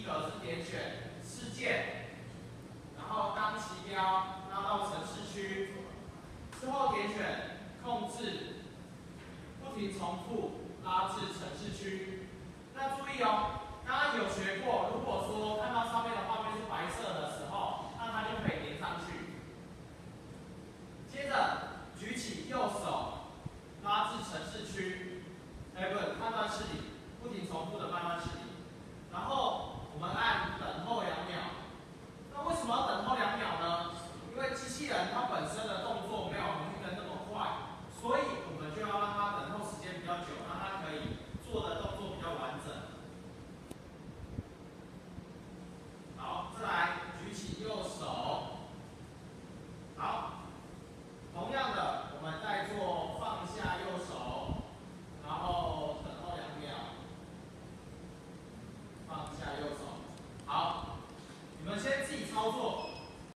格是点选事件，然后当旗标拉到程式区，之后点选控制，不停重复拉至程式区。那注意哦，刚刚有学过，如果说看到上面的画面是白色的时候，那它就可以连上去。接着举起右手，拉至程式区，不，判断式里，不停重复的判断式里。然后我们按等候2秒。那为什么要等候2秒呢？因为机器人它本身的动作没有红绿灯那么快，所以我们就要让它等候时间比较久，让它可以做的动作比较完整。好，再来举起右手。好，同样的，我们再做放下右手，然后等候2秒，放下右手。好，你们先自己操作。